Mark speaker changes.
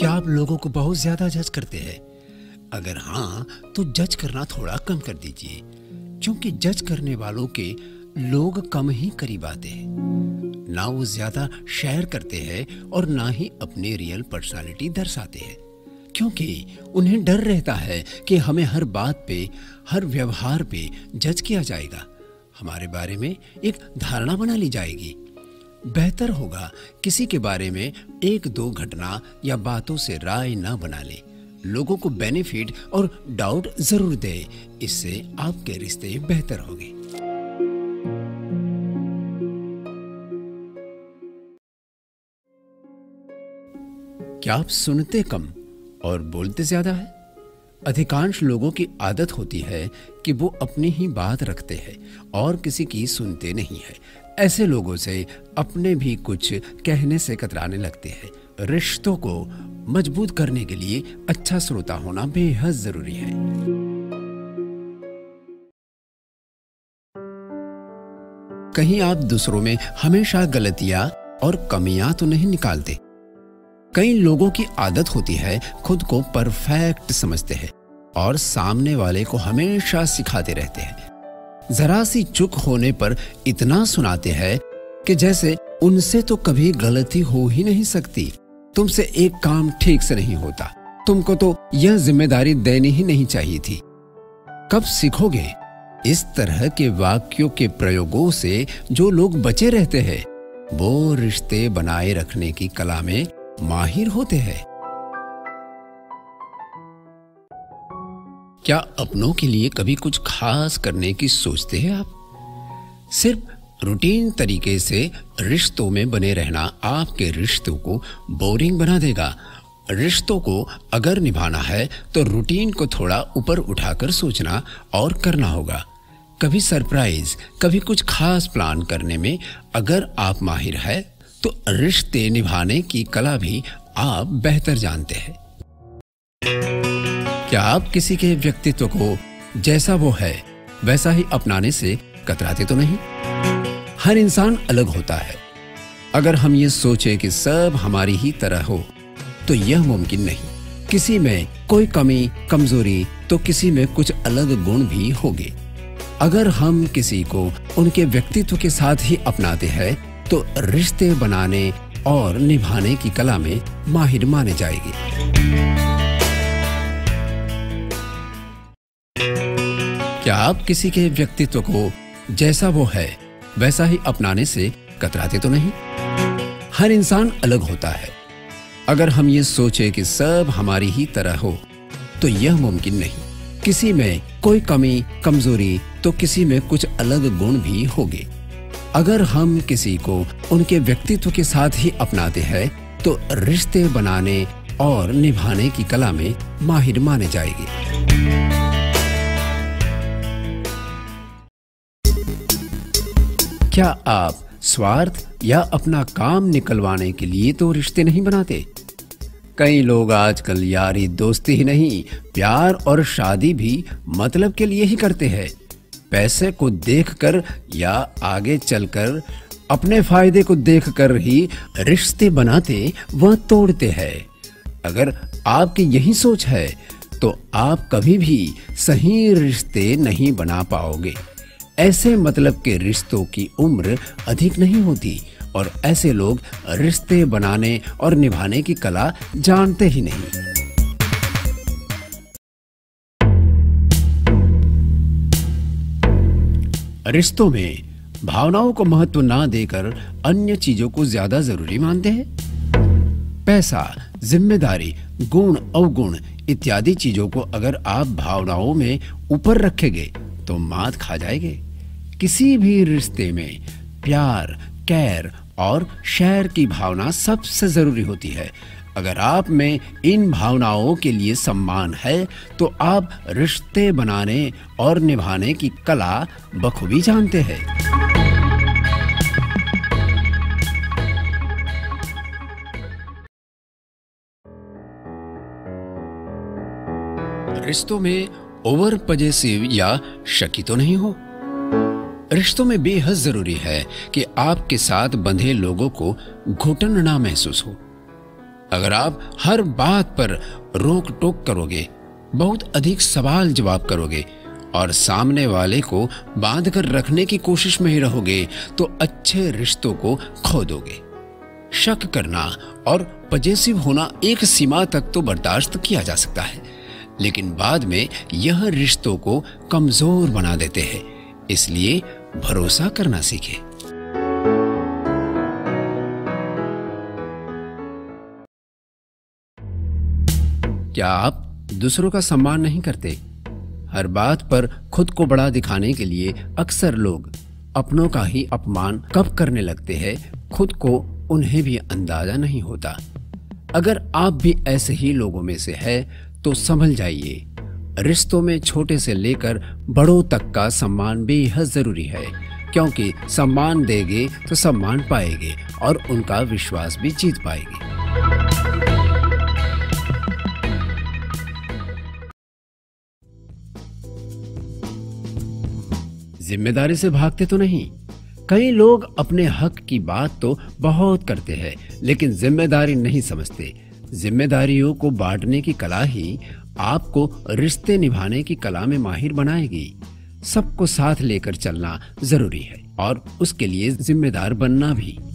Speaker 1: क्या आप लोगों को बहुत ज्यादा जज करते हैं? अगर हाँ, तो जज करना थोड़ा कम कर दीजिए, क्योंकि जज करने वालों के लोग कम ही करीब आते हैं। ना वो ज्यादा शेयर करते हैं और ना ही अपनी रियल पर्सनालिटी दर्शाते हैं, क्योंकि उन्हें डर रहता है कि हमें हर बात पे, हर व्यवहार पे जज किया जाएगा, हमारे बारे में एक धारणा बना ली जाएगी। बेहतर होगा किसी के बारे में एक दो घटना या बातों से राय ना बना ले। लोगों को बेनिफिट और डाउट जरूर दे, इससे आपके रिश्ते बेहतर होंगे। क्या आप सुनते कम और बोलते ज्यादा है? अधिकांश लोगों की आदत होती है कि वो अपनी ही बात रखते हैं और किसी की सुनते नहीं है। ऐसे लोगों से अपने भी कुछ कहने से कतराने लगते हैं। रिश्तों को मजबूत करने के लिए अच्छा श्रोता होना बेहद जरूरी है। कहीं आप दूसरों में हमेशा गलतियां और कमियां तो नहीं निकालते? कई लोगों की आदत होती है खुद को परफेक्ट समझते हैं और सामने वाले को हमेशा सिखाते रहते हैं। जरा सी चूक होने पर इतना सुनाते हैं कि जैसे उनसे तो कभी गलती हो ही नहीं सकती। तुमसे एक काम ठीक से नहीं होता, तुमको तो यह जिम्मेदारी देनी ही नहीं चाहिए थी। कब सीखोगे? इस तरह के वाक्यों के प्रयोगों से जो लोग बचे रहते हैं, वो रिश्ते बनाए रखने की कला में माहिर होते हैं। क्या अपनों के लिए कभी कुछ खास करने की सोचते हैं आप? सिर्फ रूटीन तरीके से रिश्तों में बने रहना आपके रिश्तों को बोरिंग बना देगा। रिश्तों को अगर निभाना है तो रूटीन को थोड़ा ऊपर उठाकर सोचना और करना होगा। कभी सरप्राइज, कभी कुछ खास प्लान करने में अगर आप माहिर है तो रिश्ते निभाने की कला भी आप बेहतर जानते हैं। क्या आप किसी के व्यक्तित्व को जैसा वो है वैसा ही अपनाने से कतराते तो नहीं? हर इंसान अलग होता है। अगर हम ये सोचे कि सब हमारी ही तरह हो तो यह मुमकिन नहीं। किसी में कोई कमी, कमजोरी तो किसी में कुछ अलग गुण भी होंगे। अगर हम किसी को उनके व्यक्तित्व के साथ ही अपनाते हैं तो रिश्ते बनाने और निभाने की कला में माहिर माने जाएंगे। क्या आप किसी के व्यक्तित्व को जैसा वो है वैसा ही अपनाने से कतराते तो नहीं? हर इंसान अलग होता है। अगर हम ये सोचे कि सब हमारी ही तरह हो तो यह मुमकिन नहीं। किसी में कोई कमी, कमजोरी तो किसी में कुछ अलग गुण भी होंगे। अगर हम किसी को उनके व्यक्तित्व के साथ ही अपनाते हैं तो रिश्ते बनाने और निभाने की कला में माहिर माने जाएंगे। क्या आप स्वार्थ या अपना काम निकलवाने के लिए तो रिश्ते नहीं बनाते? कई लोग आजकल यारी दोस्ती ही नहीं, प्यार और शादी भी मतलब के लिए ही करते हैं। पैसे को देखकर या आगे चलकर अपने फायदे को देखकर ही रिश्ते बनाते व तोड़ते हैं। अगर आपकी यही सोच है तो आप कभी भी सही रिश्ते नहीं बना पाओगे। ऐसे मतलब के रिश्तों की उम्र अधिक नहीं होती और ऐसे लोग रिश्ते बनाने और निभाने की कला जानते ही नहीं। रिश्तों में भावनाओं को महत्व ना देकर अन्य चीजों को ज्यादा जरूरी मानते हैं। पैसा, जिम्मेदारी, गुण, अवगुण इत्यादि चीजों को अगर आप भावनाओं में ऊपर रखेंगे तो मात खा जाएंगे। किसी भी रिश्ते में प्यार, केयर और शेयर की भावना सबसे जरूरी होती है। अगर आप में इन भावनाओं के लिए सम्मान है तो आप रिश्ते बनाने और निभाने की कला बखूबी जानते हैं। रिश्तों में ओवर पजेसिव या शकी तो नहीं हो? रिश्तों में बेहद जरूरी है कि आपके साथ बंधे लोगों को घुटन ना महसूस हो। अगर आप हर बात पर रोक टोक करोगे, बहुत अधिक सवाल जवाब करोगे और सामने वाले को बांध कर रखने की कोशिश में ही रहोगे, तो अच्छे रिश्तों को खो दोगे। शक करना और पजेसिव होना एक सीमा तक तो बर्दाश्त किया जा सकता है, लेकिन बाद में यह रिश्तों को कमजोर बना देते हैं। इसलिए भरोसा करना सीखें। क्या आप दूसरों का सम्मान नहीं करते? हर बात पर खुद को बड़ा दिखाने के लिए अक्सर लोग अपनों का ही अपमान कब करने लगते हैं, खुद को उन्हें भी अंदाजा नहीं होता। अगर आप भी ऐसे ही लोगों में से है तो संभल जाइए। रिश्तों में छोटे से लेकर बड़ों तक का सम्मान बेहद जरूरी है, क्योंकि सम्मान देंगे तो सम्मान पाएंगे और उनका विश्वास भी जीत पाएंगे। जिम्मेदारी से भागते तो नहीं। कई लोग अपने हक की बात तो बहुत करते हैं, लेकिन जिम्मेदारी नहीं समझते। जिम्मेदारियों को बांटने की कला ही आपको रिश्ते निभाने की कला में माहिर बनाएगी। सबको साथ लेकर चलना जरूरी है और उसके लिए जिम्मेदार बनना भी।